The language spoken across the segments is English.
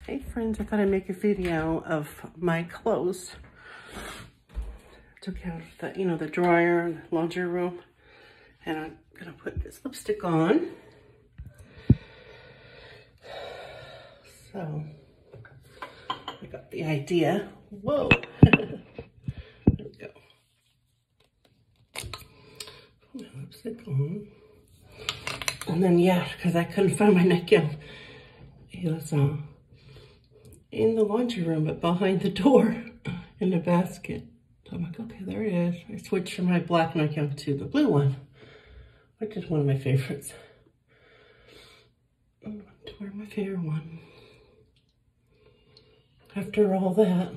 Hey friends, I thought I'd make a video of my clothes. Took out the, the dryer and laundry room, and I'm gonna put this lipstick on. So I got the idea. Whoa! There we go. Put my lipstick on, and then because I couldn't find my nightgown. It was in the laundry room, but behind the door in the basket. So I'm like, okay, there it is. I switched from my black nightgown to the blue one, which is one of my favorites. I want to wear my favorite one. After all that.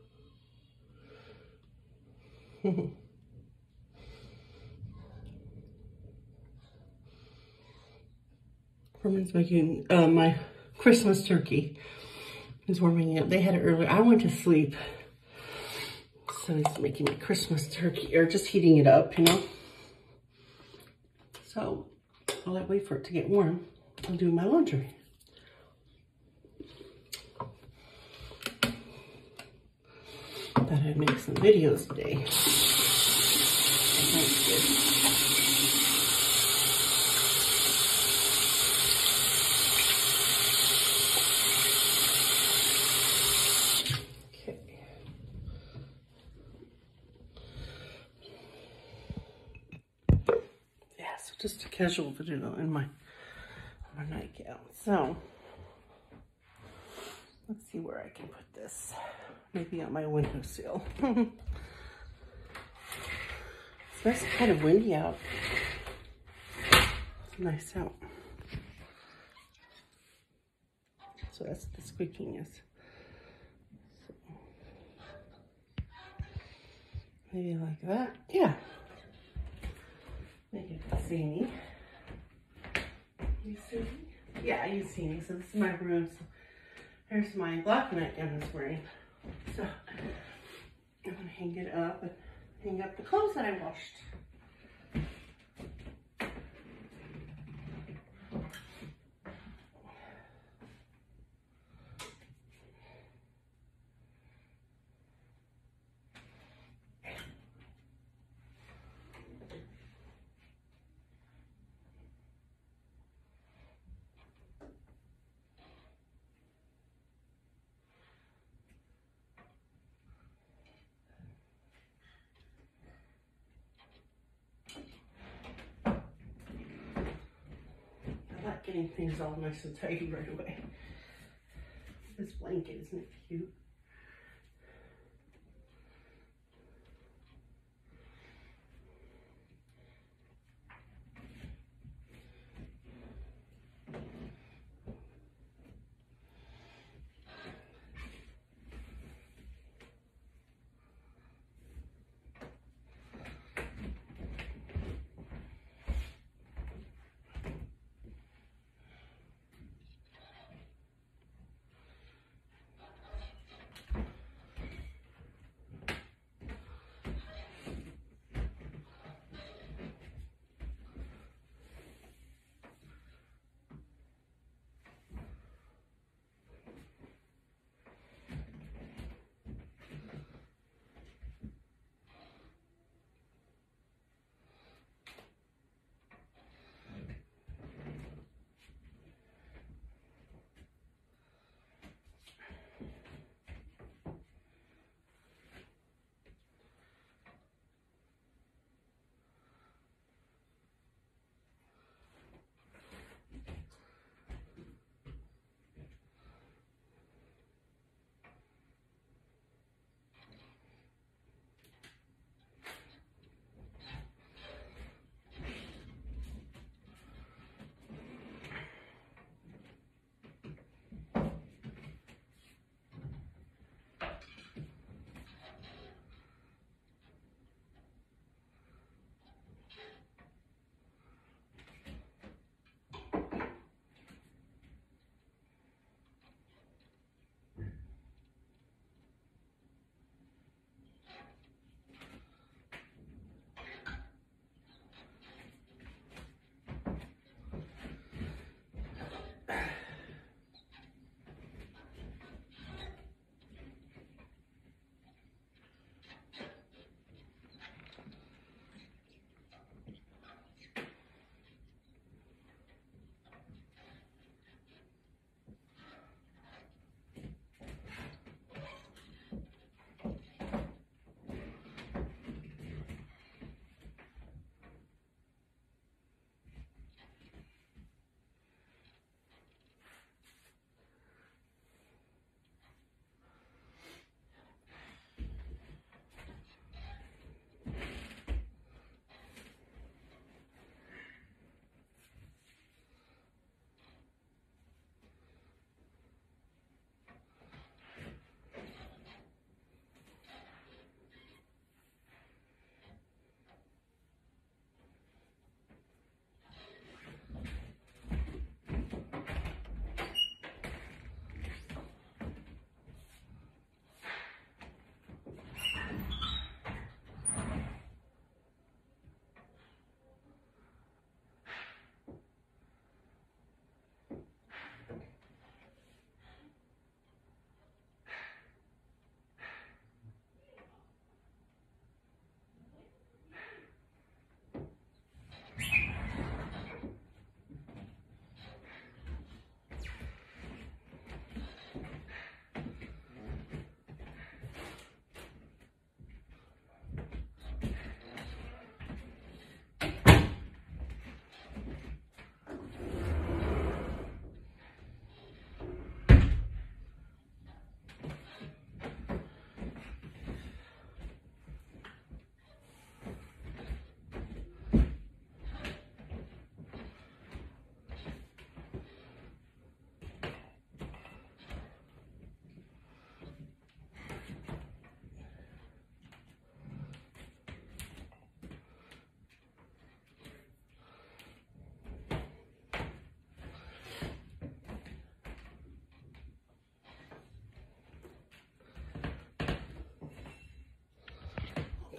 Herman's making my Christmas turkey. He's warming it up. They had it earlier. I went to sleep. So he's making my Christmas turkey, or just heating it up, So while I wait for it to get warm, I'll do my laundry. Thought I'd make some videos today. That's good. Just a casual video in my nightgown. So let's see where I can put this. Maybe on my windowsill. It's kind of windy out. It's nice out. So that's what the squeaking is. So maybe like that. Yeah. Make it see me. You see me? Yeah, you see me. So this is my room. So here's my black nightgown I was wearing. So I'm gonna hang it up and hang up the clothes that I washed. Getting things all nice and tidy right away. This blanket, isn't it cute?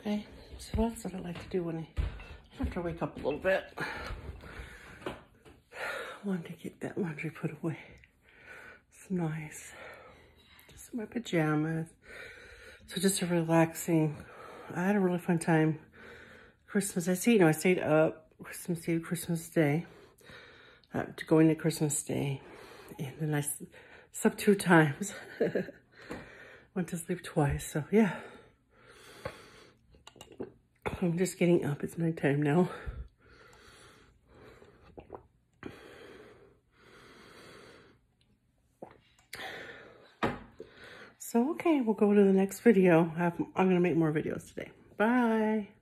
Okay, so that's what I like to do when I have to wake up a little bit. I wanted to get that laundry put away. It's nice. Just in my pajamas. So just a relaxing, I had a really fun time. Christmas, I stayed up Christmas Eve, Christmas Day. Going to Christmas Day. And then I slept 2 times. Went to sleep twice, so yeah. I'm just getting up. It's nighttime now. So, okay, we'll go to the next video. I'm going to make more videos today. Bye.